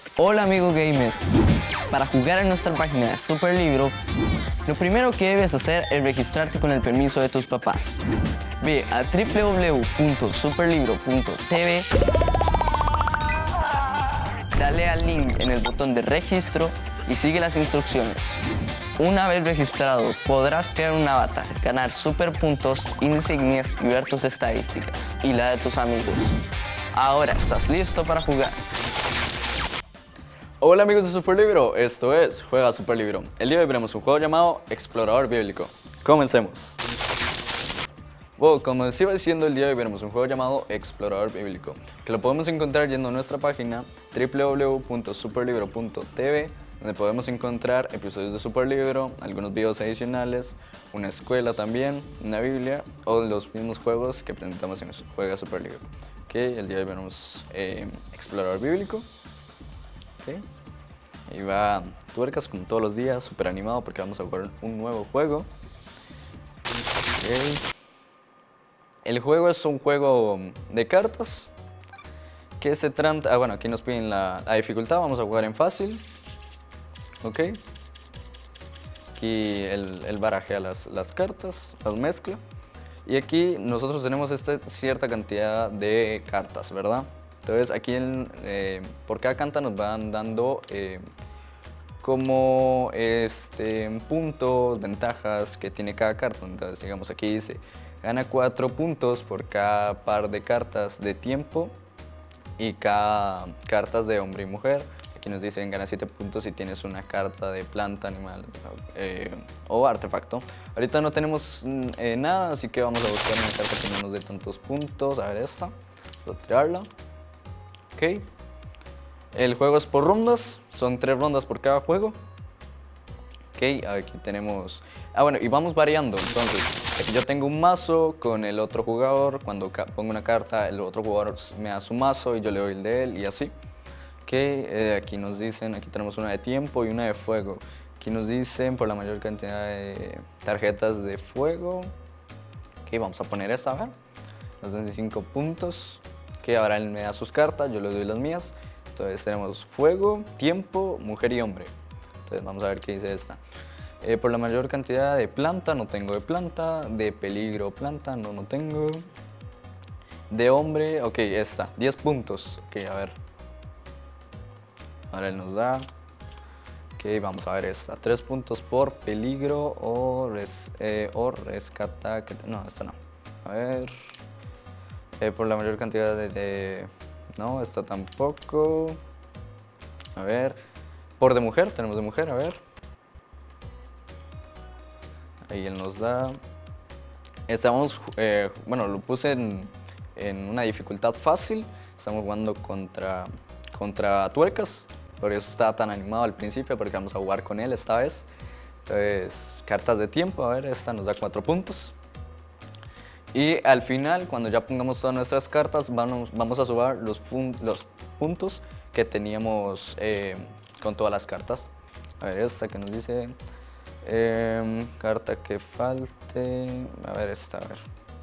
Hola amigo gamer, para jugar en nuestra página de Superlibro, lo primero que debes hacer es registrarte con el permiso de tus papás. Ve a www.superlibro.tv, dale al link en el botón de registro y sigue las instrucciones. Una vez registrado, podrás crear un avatar, ganar super puntos, insignias y ver tus estadísticas y la de tus amigos. Ahora estás listo para jugar. Hola amigos de Superlibro, esto es Juega Superlibro. El día de hoy veremos un juego llamado Explorador Bíblico. Comencemos. Bueno, como les iba diciendo, el día de hoy veremos un juego llamado Explorador Bíblico, que lo podemos encontrar yendo a nuestra página www.superlibro.tv, donde podemos encontrar episodios de Superlibro, algunos videos adicionales, una escuela también, una Biblia o los mismos juegos que presentamos en Juega Superlibro. El día de hoy veremos Explorador Bíblico. Ahí va Tuercas como todos los días, súper animado porque vamos a jugar un nuevo juego. El juego es un juego de cartas que se trata, bueno, aquí nos piden la dificultad, vamos a jugar en fácil. Aquí él barajea las cartas, las mezcla. Y aquí nosotros tenemos cierta cantidad de cartas, ¿verdad? Entonces aquí por cada carta nos van dando como puntos, ventajas que tiene cada carta. Entonces digamos aquí dice, gana 4 puntos por cada par de cartas de tiempo y cada cartas de hombre y mujer. Aquí nos dicen gana 7 puntos si tienes una carta de planta, animal o artefacto. Ahorita no tenemos nada, así que vamos a buscar una carta que no nos dé tantos puntos. A ver esta, vamos a tirarla. El juego es por rondas, son 3 rondas por cada juego. Aquí tenemos... bueno, y vamos variando, entonces, aquí yo tengo un mazo con el otro jugador, cuando pongo una carta, el otro jugador me da su mazo y yo le doy el de él y así. Aquí nos dicen, aquí tenemos una de tiempo y una de fuego. Aquí nos dicen por la mayor cantidad de tarjetas de fuego. Vamos a poner esta, a ver. Nos dan 5 puntos. Ahora él me da sus cartas, yo le doy las mías. Entonces tenemos fuego, tiempo, mujer y hombre. Entonces vamos a ver qué dice esta. Por la mayor cantidad de planta, no tengo de planta. De peligro, planta, no tengo. De hombre, esta, 10 puntos. A ver. Ahora él nos da. Vamos a ver esta. 3 puntos por peligro o rescata. No, esta no. A ver. Por la mayor cantidad no, esta tampoco. A ver. Por de mujer, tenemos de mujer, a ver. Ahí él nos da. Estamos, bueno, lo puse en una dificultad fácil. Estamos jugando contra Tuercas. Por eso estaba tan animado al principio, porque vamos a jugar con él esta vez. Entonces, cartas de tiempo, a ver, esta nos da 4 puntos. Y al final, cuando ya pongamos todas nuestras cartas, vamos a sumar los puntos que teníamos con todas las cartas. A ver, esta que nos dice, carta que falte, a ver esta, a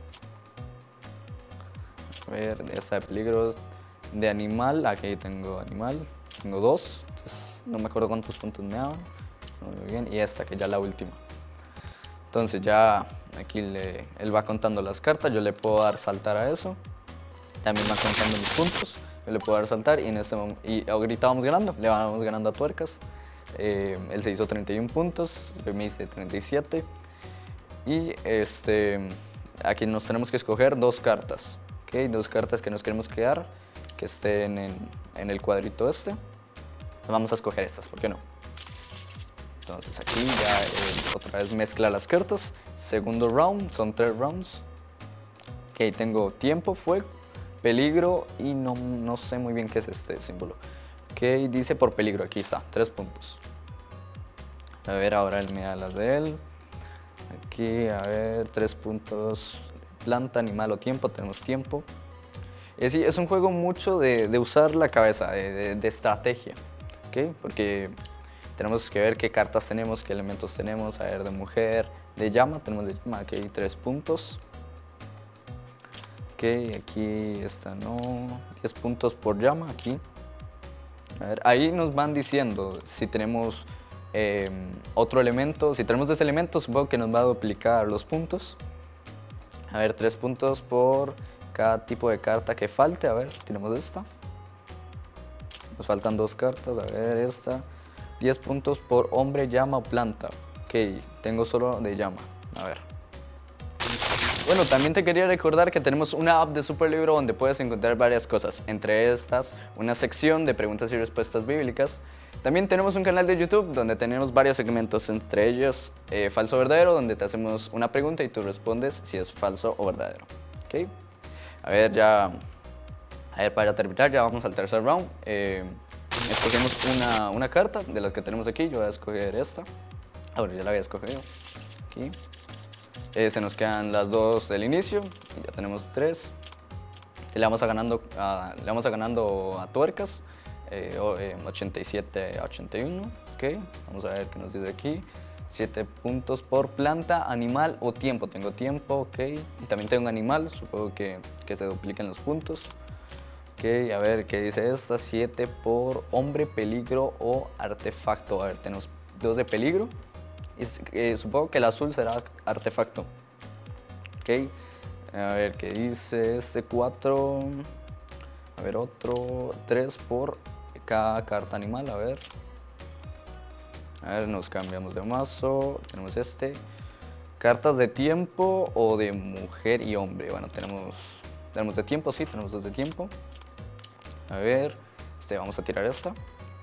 ver, esta de peligros, de animal, aquí tengo animal, tengo 2, entonces no me acuerdo cuántos puntos me daban, muy bien, y esta que ya es la última. Entonces ya aquí él va contando las cartas, yo le puedo dar saltar a eso. También va contando mis puntos, yo le puedo dar saltar y en este momento, y ahorita vamos ganando, le vamos ganando a Tuercas. Él se hizo 31 puntos, yo me hice 37. Y aquí nos tenemos que escoger 2 cartas, 2 cartas que nos queremos quedar, que estén en el cuadrito este. Vamos a escoger estas, ¿por qué no? Entonces aquí ya otra vez mezcla las cartas. Segundo round, son 3 rounds. Tengo tiempo, fuego, peligro y no sé muy bien qué es este símbolo. Dice por peligro, aquí está, 3 puntos. A ver, ahora él me da las de él. Aquí, a ver, 3 puntos. Planta, animal o tiempo, tenemos tiempo. Sí, es un juego mucho de usar la cabeza, de estrategia. Porque tenemos que ver qué cartas tenemos, qué elementos tenemos. A ver, de mujer, de llama, tenemos de llama, aquí hay 3 puntos. Aquí está, no, 10 puntos por llama, aquí. A ver, ahí nos van diciendo si tenemos otro elemento. Si tenemos 2 elementos, supongo que nos va a duplicar los puntos. A ver, 3 puntos por cada tipo de carta que falte. A ver, tenemos esta. Nos faltan 2 cartas. A ver, esta. 10 puntos por hombre, llama o planta. Ok, tengo solo de llama. A ver. Bueno, también te quería recordar que tenemos una app de Superlibro donde puedes encontrar varias cosas. Entre estas, una sección de preguntas y respuestas bíblicas. También tenemos un canal de YouTube donde tenemos varios segmentos, entre ellos falso o verdadero, donde te hacemos una pregunta y tú respondes si es falso o verdadero. ¿Ok? A ver, para terminar, ya vamos al tercer round. Escogemos una carta de las que tenemos aquí. Yo voy a escoger esta. Ahora ya la había escogido. Aquí. Se nos quedan las 2 del inicio y ya tenemos 3. Le vamos ganando a tuercas, 87 a 81. Okay. Vamos a ver qué nos dice aquí. 7 puntos por planta, animal o tiempo. Tengo tiempo, ok. Y también tengo un animal, supongo que se duplican los puntos. Ok, a ver qué dice esta. 7 por hombre, peligro o artefacto. A ver, tenemos 2 de peligro. Supongo que el azul será artefacto. Ok, a ver qué dice este 4. A ver, otro 3 por cada carta animal. A ver, nos cambiamos de mazo. Tenemos este. Cartas de tiempo o de mujer y hombre. Bueno, tenemos de tiempo, sí, tenemos 2 de tiempo. A ver, vamos a tirar esta.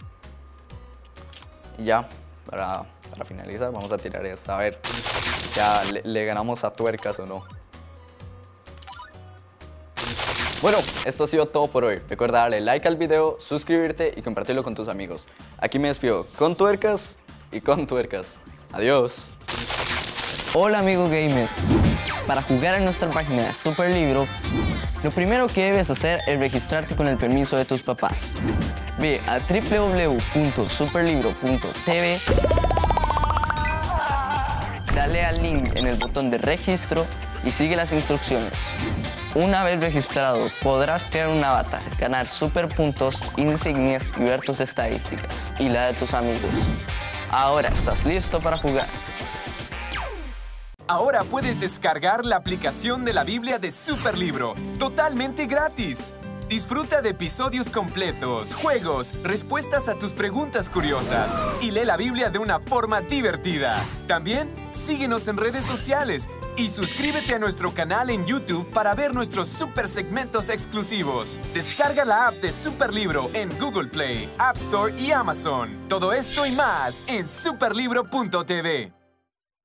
Y ya, para finalizar, vamos a tirar esta. A ver, ya le ganamos a tuercas o no. Bueno, esto ha sido todo por hoy. Recuerda darle like al video, suscribirte y compartirlo con tus amigos. Aquí me despido con tuercas y con tuercas. Adiós. Hola amigo gamer. Para jugar en nuestra página de Superlibro, lo primero que debes hacer es registrarte con el permiso de tus papás. Ve a www.superlibro.tv, dale al link en el botón de registro y sigue las instrucciones. Una vez registrado, podrás crear un avatar, ganar super puntos, insignias y ver tus estadísticas y la de tus amigos. Ahora estás listo para jugar. Ahora puedes descargar la aplicación de la Biblia de Superlibro, totalmente gratis. Disfruta de episodios completos, juegos, respuestas a tus preguntas curiosas y lee la Biblia de una forma divertida. También síguenos en redes sociales y suscríbete a nuestro canal en YouTube para ver nuestros super segmentos exclusivos. Descarga la app de Superlibro en Google Play, App Store y Amazon. Todo esto y más en superlibro.tv.